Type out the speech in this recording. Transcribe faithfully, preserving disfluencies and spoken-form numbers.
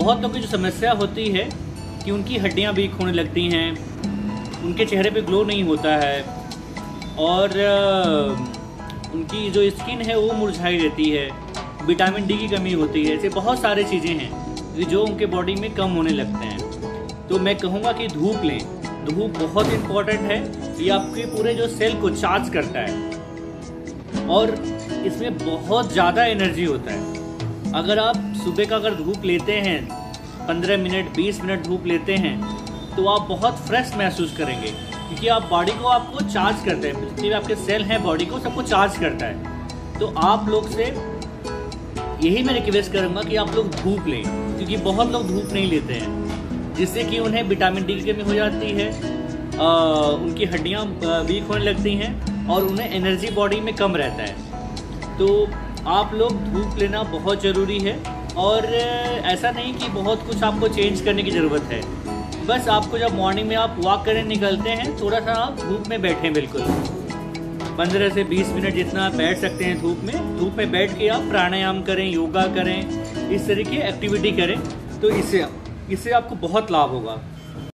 बहुत लोगों की जो समस्या होती है कि उनकी हड्डियां वीक होने लगती हैं, उनके चेहरे पे ग्लो नहीं होता है और उनकी जो स्किन है वो मुरझाई रहती है, विटामिन डी की कमी होती है। ऐसे बहुत सारे चीज़ें हैं जो उनके बॉडी में कम होने लगते हैं। तो मैं कहूँगा कि धूप लें। धूप बहुत इम्पॉर्टेंट है, ये आपके पूरे जो सेल को चार्ज करता है और इसमें बहुत ज़्यादा एनर्जी होता है। अगर आप सुबह का अगर धूप लेते हैं, पंद्रह मिनट बीस मिनट धूप लेते हैं, तो आप बहुत फ्रेश महसूस करेंगे, क्योंकि आप बॉडी को आपको चार्ज करते हैं। जितने भी आपके सेल हैं बॉडी को सबको चार्ज करता है। तो आप लोग से यही मैं रिक्वेस्ट करूँगा कि आप लोग धूप लें, क्योंकि बहुत लोग धूप नहीं लेते हैं, जिससे कि उन्हें विटामिन डी की कमी हो जाती है, आ, उनकी हड्डियाँ वीक होने लगती हैं और उन्हें एनर्जी बॉडी में कम रहता है। तो आप लोग धूप लेना बहुत ज़रूरी है और ऐसा नहीं कि बहुत कुछ आपको चेंज करने की ज़रूरत है। बस आपको जब मॉर्निंग में आप वॉक करने निकलते हैं, थोड़ा सा आप धूप में बैठें, बिल्कुल पंद्रह से बीस मिनट जितना आप बैठ सकते हैं धूप में। धूप में बैठ के आप प्राणायाम करें, योगा करें, इस तरह की एक्टिविटी करें, तो इससे इससे आपको बहुत लाभ होगा।